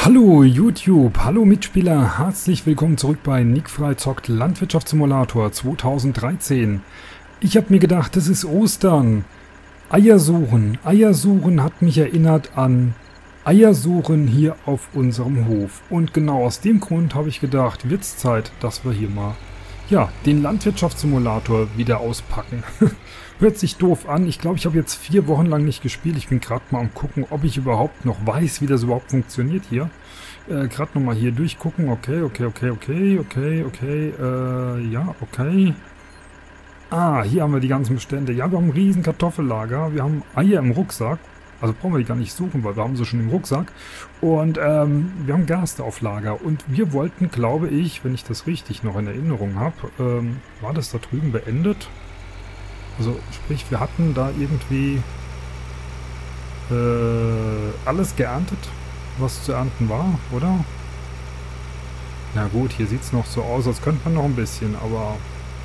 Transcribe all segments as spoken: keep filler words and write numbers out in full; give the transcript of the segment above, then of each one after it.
Hallo YouTube, hallo Mitspieler, herzlich willkommen zurück bei Nick Frei zockt Landwirtschaftssimulator zweitausenddreizehn. Ich habe mir gedacht, es ist Ostern. Eiersuchen, Eiersuchen hat mich erinnert an Eiersuchen hier auf unserem Hof. Und genau aus dem Grund habe ich gedacht, wird's Zeit, dass wir hier mal ja, den Landwirtschaftssimulator wieder auspacken. Hört sich doof an. Ich glaube, ich habe jetzt vier Wochen lang nicht gespielt. Ich bin gerade mal am gucken, ob ich überhaupt noch weiß, wie das überhaupt funktioniert hier. Äh, gerade nochmal hier durchgucken. Okay, okay, okay, okay, okay, okay. Äh, ja, okay. Ah, hier haben wir die ganzen Bestände. Ja, wir haben ein riesen Kartoffellager. Wir haben Eier im Rucksack. Also brauchen wir die gar nicht suchen, weil wir haben sie schon im Rucksack. Und ähm, wir haben Gerste auf Lager. Und wir wollten, glaube ich, wenn ich das richtig noch in Erinnerung habe, ähm, war das da drüben beendet? Also sprich, wir hatten da irgendwie äh, alles geerntet, was zu ernten war, oder? Na gut, hier sieht es noch so aus, als könnte man noch ein bisschen, aber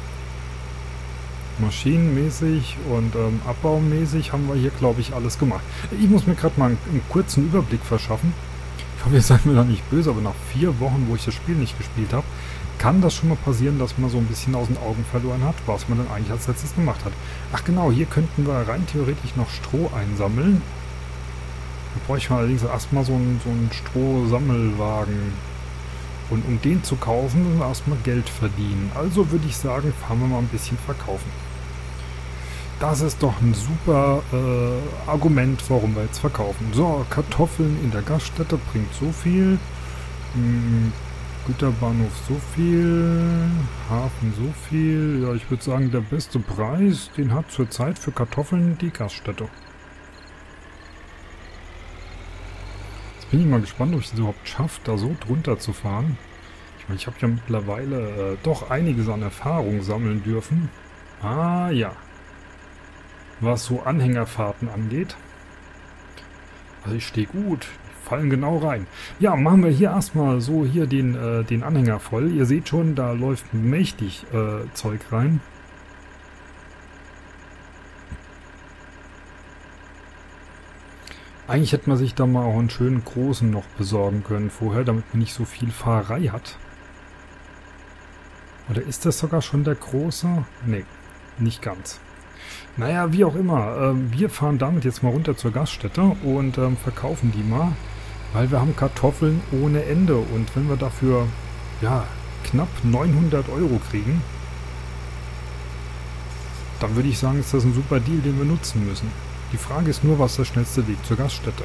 maschinenmäßig und ähm, abbaumäßig haben wir hier, glaube ich, alles gemacht. Ich muss mir gerade mal einen, einen kurzen Überblick verschaffen. Ich hoffe, ihr seid mir da nicht böse, aber nach vier Wochen, wo ich das Spiel nicht gespielt habe, kann das schon mal passieren, dass man so ein bisschen aus den Augen verloren hat, was man dann eigentlich als letztes gemacht hat. Ach genau, hier könnten wir rein theoretisch noch Stroh einsammeln. Da bräuchte man allerdings erstmal so einen, so einen Strohsammelwagen. Und um den zu kaufen, müssen wir erstmal Geld verdienen. Also würde ich sagen, fahren wir mal ein bisschen verkaufen. Das ist doch ein super äh, Argument, warum wir jetzt verkaufen. So, Kartoffeln in der Gaststätte bringt so viel. Hm, Güterbahnhof so viel. Hafen so viel. Ja, ich würde sagen, der beste Preis, den hat zurzeit für Kartoffeln die Gaststätte. Jetzt bin ich mal gespannt, ob ich es überhaupt schaffe, da so drunter zu fahren. Ich meine, ich habe ja mittlerweile äh, doch einiges an Erfahrung sammeln dürfen. Ah ja. Was so Anhängerfahrten angeht. Also ich stehe gut. Die fallen genau rein. Ja, machen wir hier erstmal so hier den, äh, den Anhänger voll. Ihr seht schon, da läuft mächtig äh, Zeug rein. Eigentlich hätte man sich da mal auch einen schönen großen noch besorgen können vorher, damit man nicht so viel Fahrerei hat. Oder ist das sogar schon der große? Nee, nicht ganz. Naja, wie auch immer. Ähm, wir fahren damit jetzt mal runter zur Gaststätte und ähm, verkaufen die mal, weil wir haben Kartoffeln ohne Ende. Und wenn wir dafür ja knapp neunhundert Euro kriegen, dann würde ich sagen, ist das ein super Deal, den wir nutzen müssen. Die Frage ist nur, was der schnellste Weg zur Gaststätte.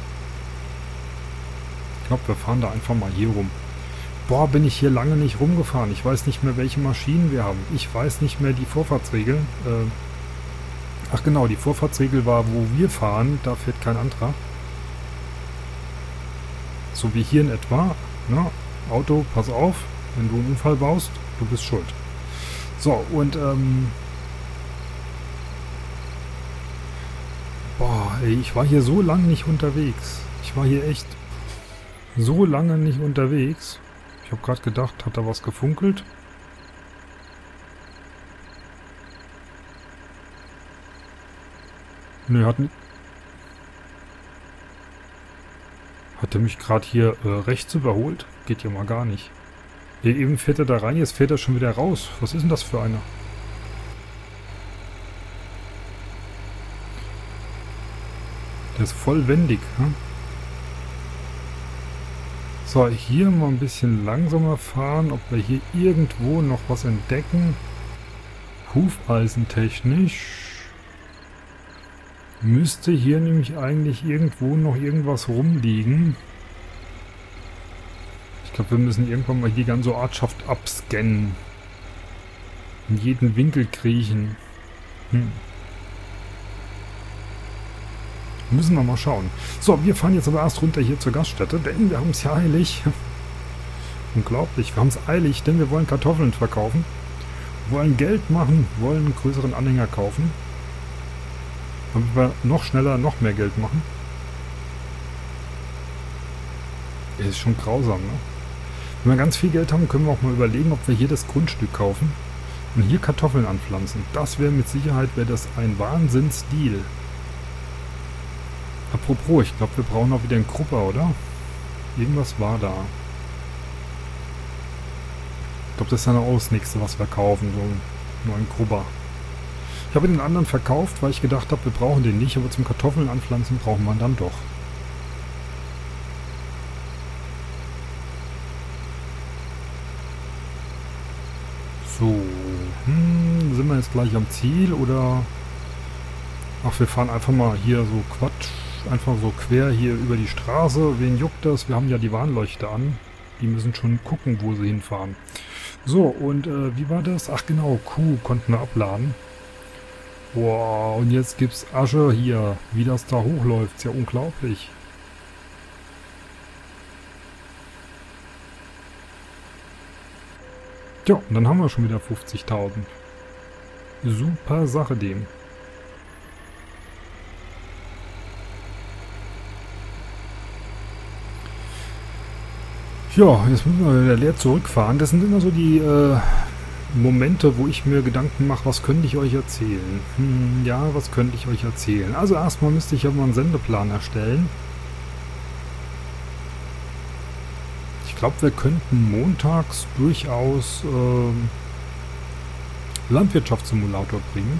Ich glaube, wir fahren da einfach mal hier rum. Boah, bin ich hier lange nicht rumgefahren. Ich weiß nicht mehr, welche Maschinen wir haben. Ich weiß nicht mehr die Vorfahrtsregeln. Äh, ach genau, die Vorfahrtsregel war, wo wir fahren, da fährt kein anderer. So wie hier in etwa. Na, Auto, pass auf, wenn du einen Unfall baust, du bist schuld. So, und ähm... Boah, ey, ich war hier so lange nicht unterwegs. Ich war hier echt so lange nicht unterwegs. Ich habe gerade gedacht, hat da was gefunkelt? Nö, hat nicht. Hat er mich gerade hier äh, rechts überholt? Geht ja mal gar nicht. Hier eben fährt er da rein, jetzt fährt er schon wieder raus. Was ist denn das für einer? Der ist voll wendig. Hm? So, hier mal ein bisschen langsamer fahren, ob wir hier irgendwo noch was entdecken. Hufeisentechnisch. Müsste hier nämlich eigentlich irgendwo noch irgendwas rumliegen. Ich glaube, wir müssen irgendwann mal die ganze Ortschaft abscannen. In jeden Winkel kriechen. Hm. Müssen wir mal schauen. So, wir fahren jetzt aber erst runter hier zur Gaststätte, denn wir haben es ja eilig. Unglaublich, wir haben es eilig, denn wir wollen Kartoffeln verkaufen. Wollen Geld machen, wollen einen größeren Anhänger kaufen. Damit wir noch schneller, noch mehr Geld machen. Das ist schon grausam, ne? Wenn wir ganz viel Geld haben, können wir auch mal überlegen, ob wir hier das Grundstück kaufen und hier Kartoffeln anpflanzen. Das wäre mit Sicherheit, wäre das ein Wahnsinns-Deal. Apropos, ich glaube, wir brauchen auch wieder einen Krupper, oder? Irgendwas war da. Ich glaube, das ist dann auch das nächste, was wir kaufen. So einen neuen Grubber. Ich habe den anderen verkauft, weil ich gedacht habe, wir brauchen den nicht. Aber zum Kartoffeln anpflanzen brauchen wir dann doch. So. Hm, sind wir jetzt gleich am Ziel oder... Ach, wir fahren einfach mal hier so Quatsch. Einfach so quer hier über die Straße. Wen juckt das? Wir haben ja die Warnleuchte an. Die müssen schon gucken, wo sie hinfahren. So, und äh, wie war das? Ach genau, Kuh konnten wir abladen. Boah, und jetzt gibt's Asche hier. Wie das da hochläuft, ist ja unglaublich. Ja, und dann haben wir schon wieder fünfzigtausend. Super Sache dem. Ja, jetzt müssen wir wieder leer zurückfahren. Das sind immer so die äh, Momente, wo ich mir Gedanken mache, was könnte ich euch erzählen? Hm, ja, was könnte ich euch erzählen? Also erstmal müsste ich ja mal einen Sendeplan erstellen. Ich glaube, wir könnten montags durchaus ähm, Landwirtschaftssimulator bringen.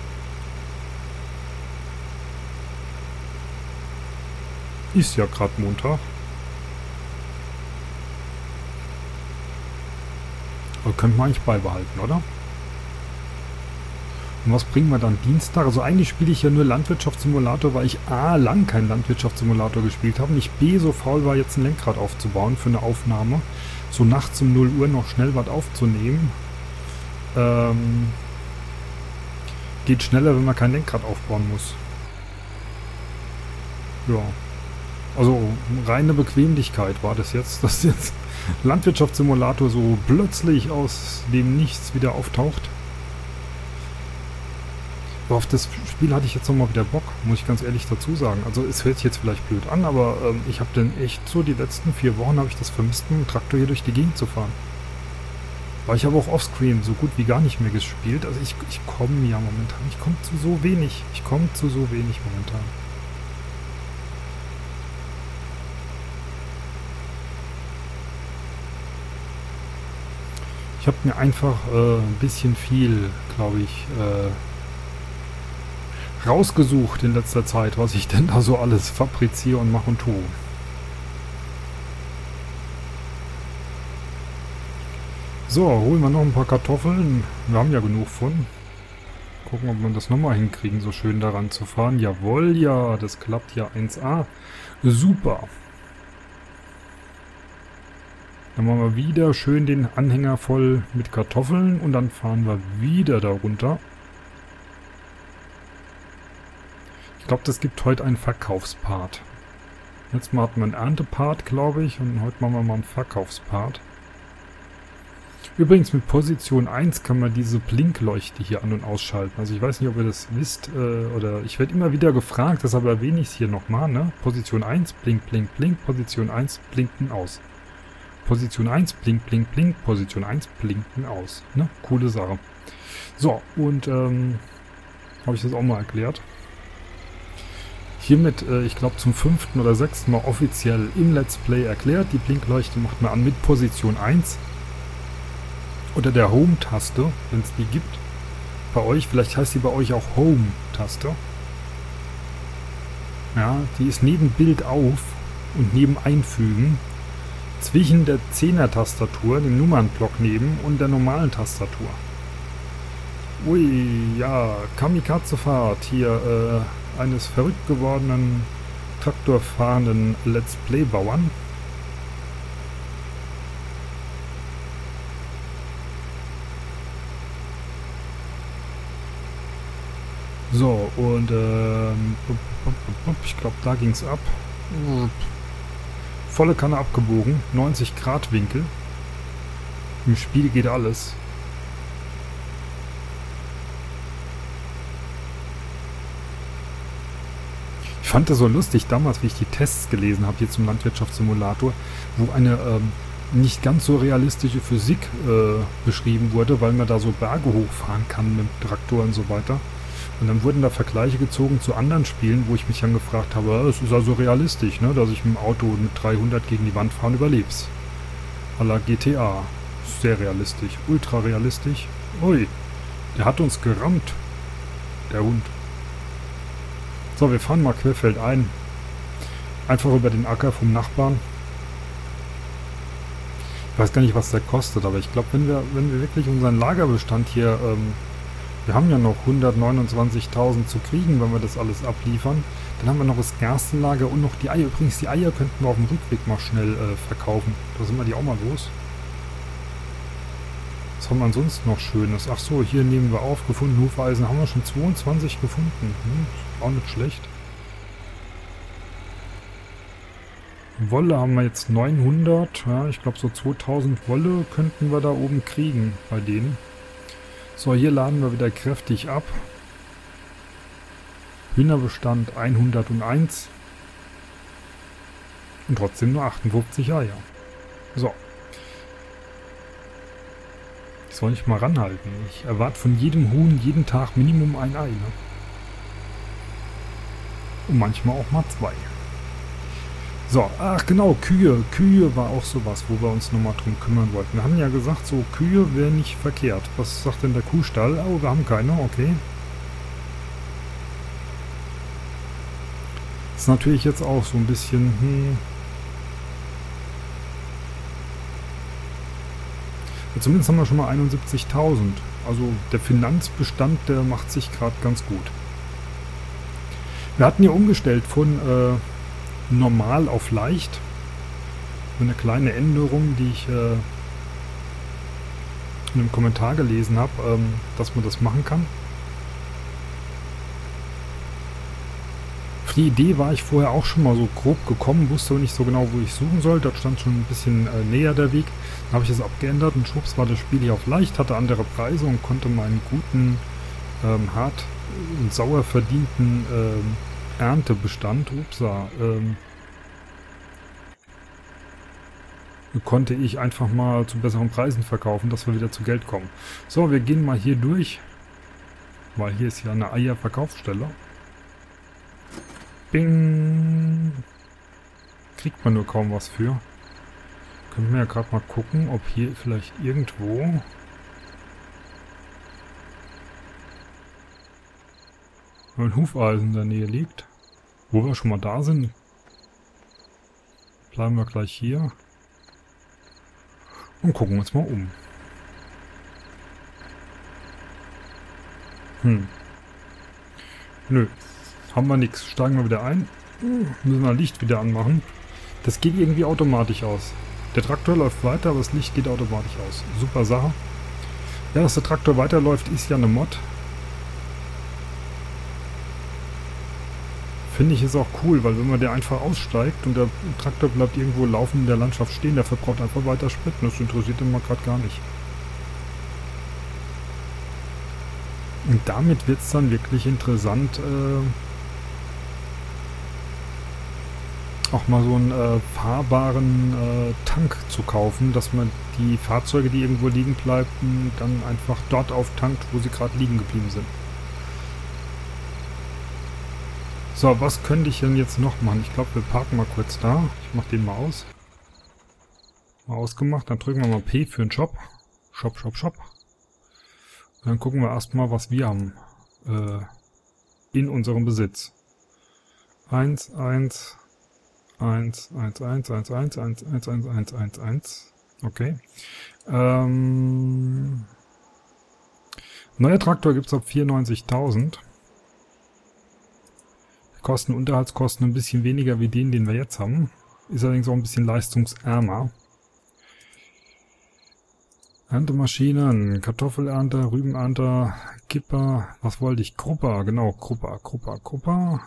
Ist ja gerade Montag. Aber könnte man eigentlich beibehalten, oder? Und was bringen wir dann Dienstag? Also eigentlich spiele ich ja nur Landwirtschaftssimulator, weil ich A, lang keinen Landwirtschaftssimulator gespielt habe und ich B, so faul war, jetzt ein Lenkrad aufzubauen für eine Aufnahme. So nachts um null Uhr noch schnell was aufzunehmen. Ähm, geht schneller, wenn man kein Lenkrad aufbauen muss. Ja. Also reine Bequemlichkeit war das jetzt, dass jetzt Landwirtschaftssimulator so plötzlich aus dem Nichts wieder auftaucht. Aber auf das Spiel hatte ich jetzt nochmal wieder Bock, muss ich ganz ehrlich dazu sagen. Also es hört sich jetzt vielleicht blöd an, aber ähm, ich habe dann echt so die letzten vier Wochen habe ich das vermisst, mit dem Traktor hier durch die Gegend zu fahren. Weil ich habe auch offscreen so gut wie gar nicht mehr gespielt. Also ich, ich komme ja momentan, ich komme zu so wenig. Ich komme zu so wenig momentan. Ich habe mir einfach äh, ein bisschen viel, glaube ich, äh, rausgesucht in letzter Zeit, was ich denn da so alles fabriziere und mache und tue. So, holen wir noch ein paar Kartoffeln. Wir haben ja genug von. Gucken, ob wir das nochmal hinkriegen, so schön daran zu fahren. Jawohl, ja, das klappt ja eins a. Super. Dann machen wir wieder schön den Anhänger voll mit Kartoffeln und dann fahren wir wieder darunter. Ich glaube, das gibt heute einen Verkaufspart. Jetzt mal hatten wir einen Erntepart, glaube ich, und heute machen wir mal einen Verkaufspart. Übrigens mit Position eins kann man diese Blinkleuchte hier an- und ausschalten. Also ich weiß nicht, ob ihr das wisst, äh, oder ich werde immer wieder gefragt, deshalb erwähne ich es hier nochmal, ne? Position eins, blink, blink, blink, Position eins, blinken aus. Position eins, blink, blink, blink, Position eins, blinken aus. Ne? Coole Sache. So, und ähm, habe ich das auch mal erklärt. Hiermit, äh, ich glaube zum fünften oder sechsten Mal offiziell im Let's Play erklärt. Die Blinkleuchte macht man an mit Position eins. Oder der Home-Taste, wenn es die gibt. Bei euch, vielleicht heißt die bei euch auch Home-Taste. Ja, die ist neben Bild auf und neben Einfügen. Zwischen der Zehner-Tastatur, dem Nummernblock neben und der normalen Tastatur. Ui, ja, Kamikaze-Fahrt hier äh, eines verrückt gewordenen, traktorfahrenden Let's Play-Bauern. So, und ähm, ich glaube, da ging es ab. Volle Kanne abgebogen, neunzig Grad Winkel. Im Spiel geht alles. Ich fand das so lustig damals, wie ich die Tests gelesen habe hier zum Landwirtschaftssimulator, wo eine ähm, nicht ganz so realistische Physik äh, beschrieben wurde, weil man da so Berge hochfahren kann mit dem Traktor und so weiter. Und dann wurden da Vergleiche gezogen zu anderen Spielen, wo ich mich dann gefragt habe, es ist also realistisch, ne, dass ich mit dem Auto mit dreihundert gegen die Wand fahre und überleb's. À la G T A. Sehr realistisch. Ultra realistisch. Ui, der hat uns gerammt. Der Hund. So, wir fahren mal querfeldein. Einfach über den Acker vom Nachbarn. Ich weiß gar nicht, was der kostet, aber ich glaube, wenn wir, wenn wir wirklich unseren Lagerbestand hier, ähm, wir haben ja noch hundertneunundzwanzigtausend zu kriegen, wenn wir das alles abliefern. Dann haben wir noch das Gerstenlager und noch die Eier. Übrigens, die Eier könnten wir auf dem Rückweg mal schnell äh, verkaufen. Da sind wir die auch mal los. Was haben wir sonst noch Schönes? Ach so, hier nehmen wir auf. Gefunden Hufeisen haben wir schon zweiundzwanzig gefunden. Hm, auch nicht schlecht. Wolle haben wir jetzt neunhundert. Ja, ich glaube so zweitausend Wolle könnten wir da oben kriegen bei denen. So, hier laden wir wieder kräftig ab. Hühnerbestand hunderteins. Und trotzdem nur achtundfünfzig Eier. So. Das soll ich mal ranhalten. Ich erwarte von jedem Huhn jeden Tag Minimum ein Ei. Ne? Und manchmal auch mal zwei. So, ach genau, Kühe. Kühe war auch sowas, wo wir uns nochmal drum kümmern wollten. Wir haben ja gesagt, so Kühe wäre nicht verkehrt. Was sagt denn der Kuhstall? Oh, wir haben keine, okay. Ist natürlich jetzt auch so ein bisschen, hm. Ja, zumindest haben wir schon mal einundsiebzigtausend. Also der Finanzbestand, der macht sich gerade ganz gut. Wir hatten ja umgestellt von äh, normal auf leicht. Eine kleine Änderung, die ich äh, in einem Kommentar gelesen habe, ähm, dass man das machen kann. Auf die Idee war ich vorher auch schon mal so grob gekommen, wusste aber nicht so genau, wo ich suchen soll. Da stand schon ein bisschen äh, näher der Weg. Dann habe ich es abgeändert und schwupps war das Spiel hier auf leicht, hatte andere Preise und konnte meinen guten, ähm, hart und sauer verdienten ähm, Erntebestand, upsa, ähm, konnte ich einfach mal zu besseren Preisen verkaufen, dass wir wieder zu Geld kommen. So, wir gehen mal hier durch, weil hier ist ja eine Eierverkaufsstelle. Bing! Kriegt man nur kaum was für. Können wir ja gerade mal gucken, ob hier vielleicht irgendwo ein Hufeisen in der Nähe liegt. Wo wir schon mal da sind, bleiben wir gleich hier und gucken uns mal um. Hm. Nö. Haben wir nichts. Steigen wir wieder ein. Müssen wir Licht wieder anmachen. Das geht irgendwie automatisch aus. Der Traktor läuft weiter, aber das Licht geht automatisch aus. Super Sache. Ja, dass der Traktor weiterläuft, ist ja eine Mod. Finde ich ist auch cool, weil wenn man der einfach aussteigt und der Traktor bleibt irgendwo laufen in der Landschaft stehen, der verbraucht einfach weiter Sprit. Das interessiert ihn mal gerade gar nicht. Und damit wird es dann wirklich interessant, äh, auch mal so einen äh, fahrbaren äh, Tank zu kaufen, dass man die Fahrzeuge, die irgendwo liegen bleiben, dann einfach dort auftankt, wo sie gerade liegen geblieben sind. So, was könnte ich denn jetzt noch machen? Ich glaube, wir parken mal kurz da. Ich mache den mal aus. Mal ausgemacht. Dann drücken wir mal P für den Shop. Shop, Shop, Shop. Und dann gucken wir erstmal, was wir haben äh, in unserem Besitz. eins, eins, eins, eins, eins, eins, eins, eins, eins, eins, eins, eins, eins. Okay. Ähm, neuer Traktor gibt es ab vierundneunzigtausend. Kosten, Unterhaltskosten ein bisschen weniger wie den, den wir jetzt haben. Ist allerdings auch ein bisschen leistungsärmer. Erntemaschinen, Kartoffelernter, Rübenernter, Kipper, was wollte ich? Krupper, genau, Krupper, Krupper, Krupper.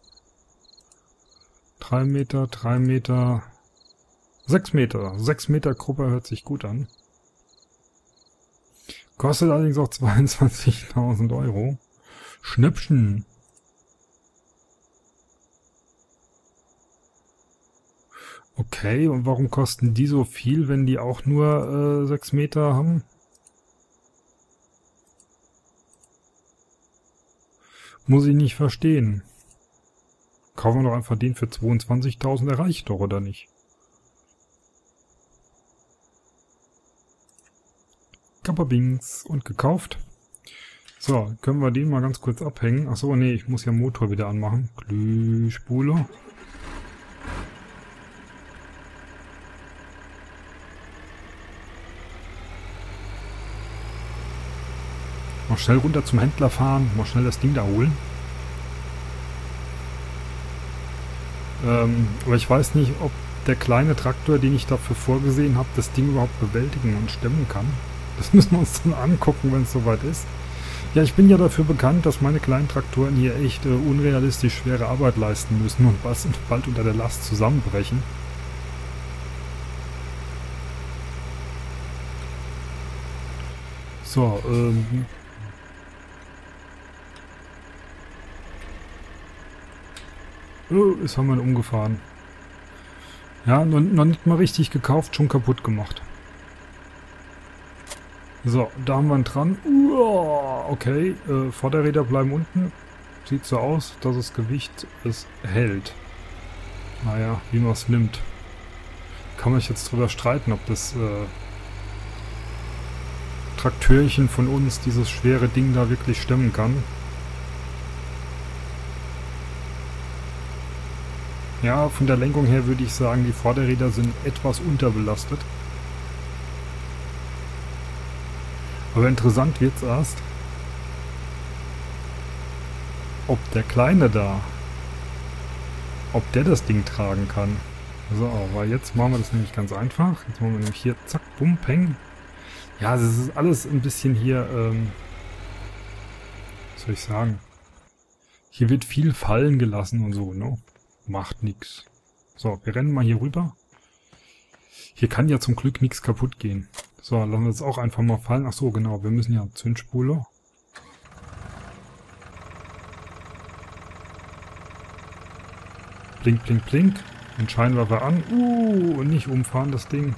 Drei Meter, drei Meter, sechs Meter. Sechs Meter Krupper hört sich gut an. Kostet allerdings auch zweiundzwanzigtausend Euro. Schnäppchen. Okay, und warum kosten die so viel, wenn die auch nur äh, sechs Meter haben? Muss ich nicht verstehen. Kaufen wir doch einfach den für zweiundzwanzigtausend, der reicht doch, oder nicht? Kapperbings und gekauft. So, können wir den mal ganz kurz abhängen. Achso, nee, ich muss ja Motor wieder anmachen. Glühspule. Mal schnell runter zum Händler fahren, mal schnell das Ding da holen. Ähm, aber ich weiß nicht, ob der kleine Traktor, den ich dafür vorgesehen habe, das Ding überhaupt bewältigen und stemmen kann. Das müssen wir uns dann angucken, wenn es soweit ist. Ja, ich bin ja dafür bekannt, dass meine kleinen Traktoren hier echt äh, unrealistisch schwere Arbeit leisten müssen und was bald unter der Last zusammenbrechen. So, ähm... Oh, jetzt haben wir ihn umgefahren. Ja, noch, noch nicht mal richtig gekauft, schon kaputt gemacht. So, da haben wir ihn dran. Uah, okay, äh, Vorderräder bleiben unten. Sieht so aus, dass das Gewicht es hält. Naja, wie man es nimmt. Kann man sich jetzt drüber streiten, ob das äh, Traktörchen von uns dieses schwere Ding da wirklich stemmen kann. Ja, von der Lenkung her würde ich sagen, die Vorderräder sind etwas unterbelastet. Aber interessant wird's erst, ob der Kleine da, ob der das Ding tragen kann. So, weil jetzt machen wir das nämlich ganz einfach. Jetzt machen wir nämlich hier, zack, bumm, peng. Ja, das ist alles ein bisschen hier, ähm, was soll ich sagen? Hier wird viel fallen gelassen und so, ne? Macht nix. So, wir rennen mal hier rüber. Hier kann ja zum Glück nichts kaputt gehen. So, lassen wir es auch einfach mal fallen. Ach so, genau, wir müssen ja Zündspule. Blink, blink, blink. Den Scheinwerfer an. Uh, und nicht umfahren das Ding.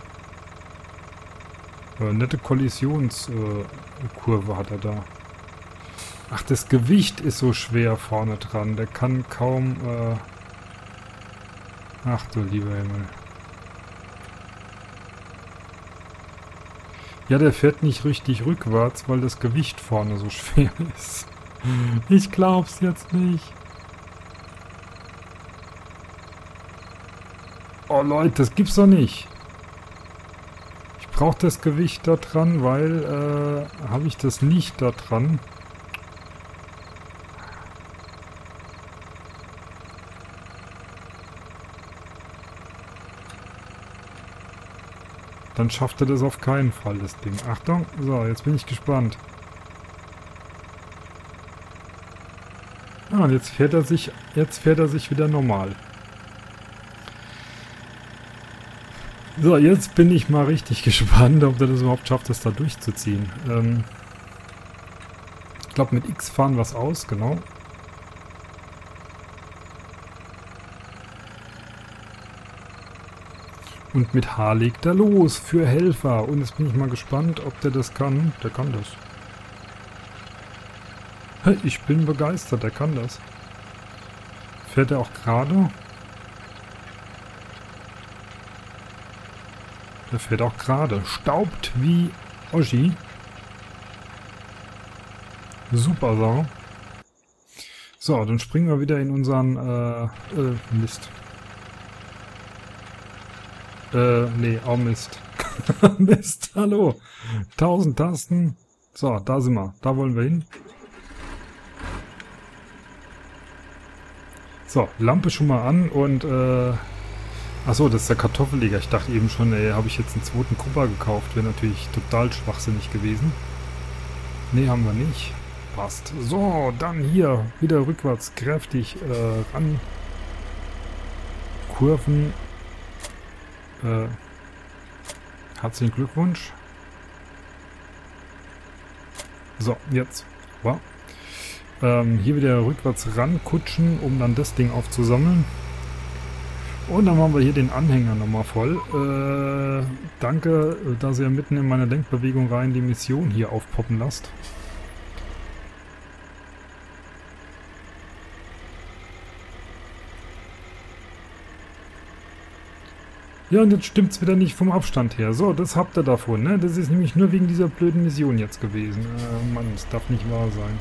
Äh, nette Kollisionskurve äh, hat er da. Ach, das Gewicht ist so schwer vorne dran. Der kann kaum... Äh Ach du lieber Himmel. Ja, der fährt nicht richtig rückwärts, weil das Gewicht vorne so schwer ist. Ich glaub's jetzt nicht. Oh Leute, das gibt's doch nicht. Ich brauche das Gewicht da dran, weil äh, habe ich das nicht da dran. Dann schafft er das auf keinen Fall, das Ding. Achtung, so, jetzt bin ich gespannt. Ah, und jetzt fährt er sich, jetzt fährt er sich wieder normal. So, jetzt bin ich mal richtig gespannt, ob er das überhaupt schafft, das da durchzuziehen. Ähm ich glaube, mit X fahren wir es aus, genau. Und mit H legt er los für Helfer. Und jetzt bin ich mal gespannt, ob der das kann. Der kann das. Ich bin begeistert, der kann das. Fährt er auch gerade? Der fährt auch gerade. Staubt wie Oschi. Super Sau. So, dann springen wir wieder in unseren... Äh, äh, Mist. Äh, nee, auch Mist. Mist, hallo. Tausend Tasten. So, da sind wir. Da wollen wir hin. So, Lampe schon mal an und, äh... Achso, das ist der Kartoffelleger. Ich dachte eben schon, ey, habe ich jetzt einen zweiten Kupper gekauft. Wäre natürlich total schwachsinnig gewesen. Nee, haben wir nicht. Passt. So, dann hier wieder rückwärts kräftig äh, ran. Kurven. Äh, herzlichen Glückwunsch. So, jetzt. Wow. Ähm, hier wieder rückwärts rankutschen, um dann das Ding aufzusammeln. Und dann machen wir hier den Anhänger nochmal voll. Äh, danke, dass ihr mitten in meine Denkbewegung rein die Mission hier aufpoppen lasst. Ja, und jetzt stimmt's wieder nicht vom Abstand her. So, das habt ihr davon, ne? Das ist nämlich nur wegen dieser blöden Mission jetzt gewesen. Äh, Mann, das darf nicht wahr sein.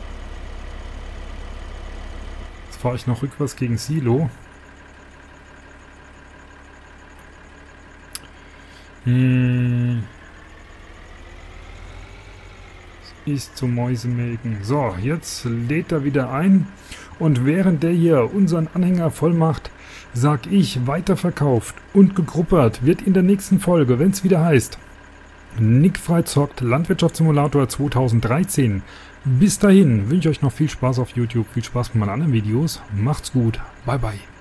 Jetzt fahre ich noch rückwärts gegen Silo. Hm. Ist zum Mäusemelken. So, jetzt lädt er wieder ein. Und während der hier unseren Anhänger voll macht, sag ich, weiterverkauft und gegruppert wird in der nächsten Folge, wenn es wieder heißt Nickfrei zockt Landwirtschaftssimulator zweitausenddreizehn. Bis dahin wünsche ich euch noch viel Spaß auf YouTube, viel Spaß mit meinen anderen Videos. Macht's gut. Bye bye.